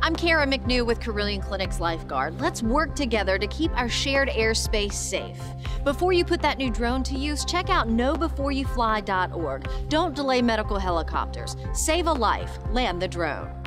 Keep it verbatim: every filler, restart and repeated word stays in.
I'm Kara McNew with Carillion Clinic's Lifeguard. Let's work together to keep our shared airspace safe. Before you put that new drone to use, check out know before you fly dot org. Don't delay medical helicopters. Save a life. Land the drone.